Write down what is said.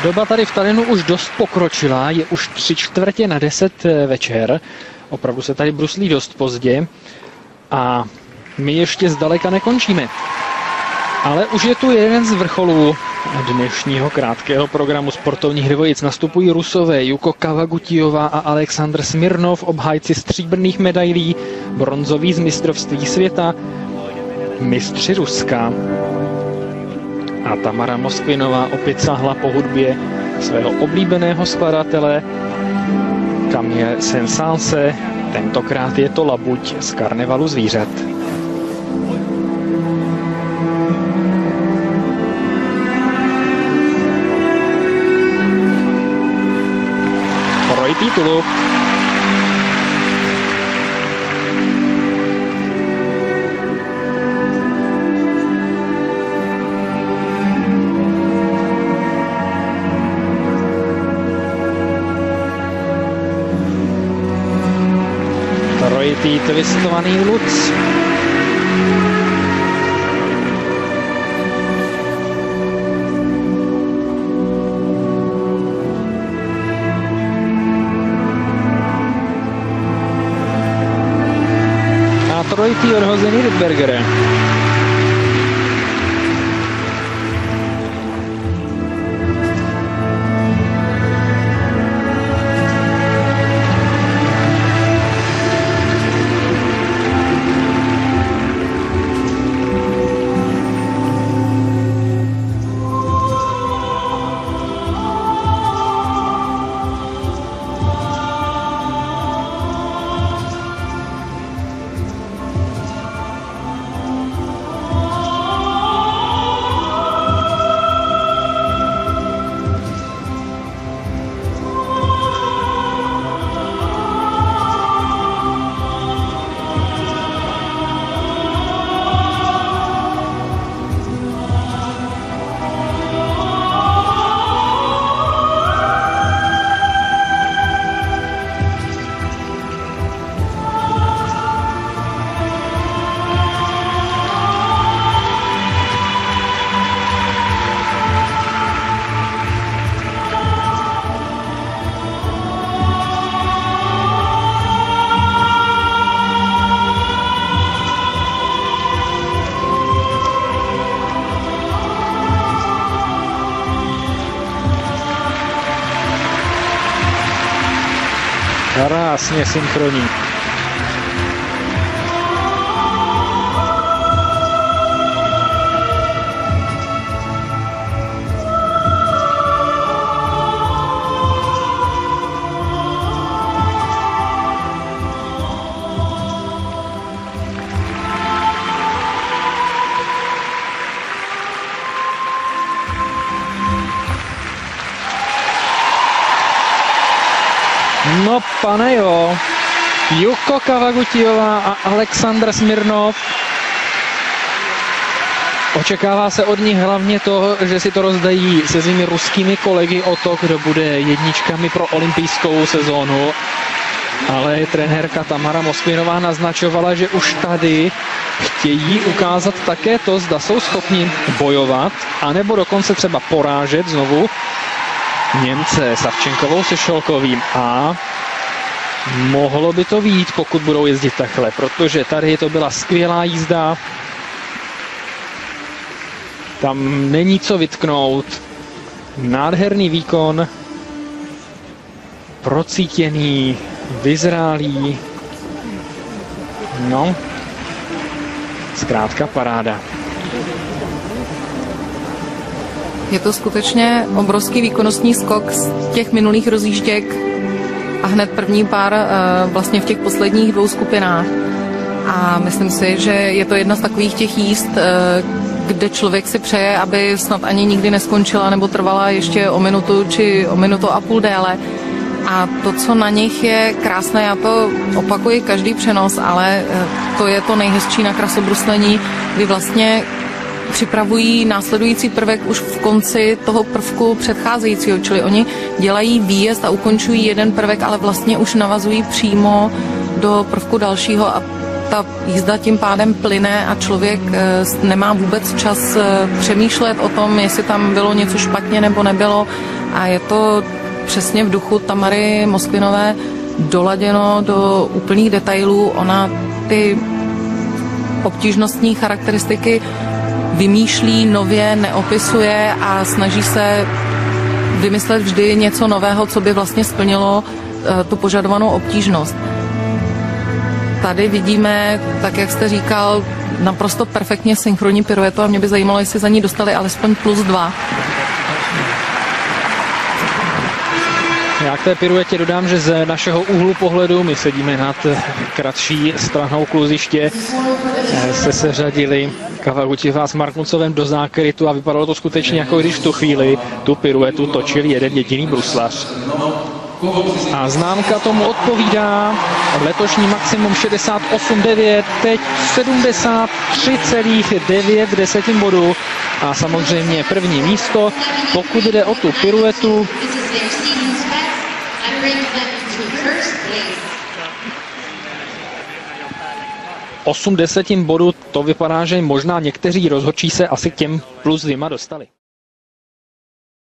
Doba tady v Tallinnu už dost pokročila, je už 9:45 večer. Opravdu se tady bruslí dost pozdě a my ještě zdaleka nekončíme. Ale už je tu jeden z vrcholů dnešního krátkého programu sportovních dvojic. Nastupují Rusové Yuko Kawagutiová a Aleksandr Smirnov, obhájci stříbrných medailí, bronzový z mistrovství světa, mistři Ruska. A Tamara Moskvinová opět sáhla po hudbě svého oblíbeného skladatele Camille Saint-Saëns. Tentokrát je to Labuť z Karnevalu zvířat. Troj titulu. Trojitý twistovaný Lutz. A trojitý odhozený Rydberger. Krásně synchronní. No pane jo, Yuko Kawagutiová a Aleksandr Smirnov. Očekává se od nich hlavně to, že si to rozdají se svými ruskými kolegy o to, kdo bude jedničkami pro olympijskou sezónu. Ale trenérka Tamara Moskvinová naznačovala, že už tady chtějí ukázat také to, zda jsou schopni bojovat, anebo dokonce třeba porážet znovu Němce Savčenkovou se Šolkovým. A mohlo by to vyjít, pokud budou jezdit takhle, protože tady to byla skvělá jízda. Tam není co vytknout. Nádherný výkon. Procítěný, vyzrálý. No, zkrátka paráda. Je to skutečně obrovský výkonnostní skok z těch minulých rozjížděk a hned první pár vlastně v těch posledních dvou skupinách. A myslím si, že je to jedna z takových těch jízd, kde člověk si přeje, aby snad ani nikdy neskončila nebo trvala ještě o minutu či o minutu a půl déle. A to, co na nich je krásné, já to opakuji každý přenos, ale to je to nejhezčí na krasobruslení, kdy vlastně připravují následující prvek už v konci toho prvku předcházejícího, čili oni dělají výjezd a ukončují jeden prvek, ale vlastně už navazují přímo do prvku dalšího a ta jízda tím pádem plyne a člověk nemá vůbec čas přemýšlet o tom, jestli tam bylo něco špatně nebo nebylo. a je to přesně v duchu Tamary Moskvinové doladěno do úplných detailů. Ona ty obtížnostní charakteristiky vymýšlí nově, neopisuje a snaží se vymyslet vždy něco nového, co by vlastně splnilo tu požadovanou obtížnost. Tady vidíme, tak jak jste říkal, naprosto perfektně synchronní piruetu a mě by zajímalo, jestli za ní dostali alespoň +2. Já k té piruetě dodám, že z našeho úhlu pohledu, my sedíme nad kratší stranou kluziště, se seřadili Kawaguchi s Marknucovem do zákrytu a vypadalo to skutečně, jako když v tu chvíli tu piruetu točil jeden jediný bruslař. A známka tomu odpovídá, letošní maximum 68,9, teď 73,9 bodů a samozřejmě první místo, pokud jde o tu piruetu. 8 desetin bodů, to vypadá, že možná někteří rozhodčí se asi k těm +2 dostali.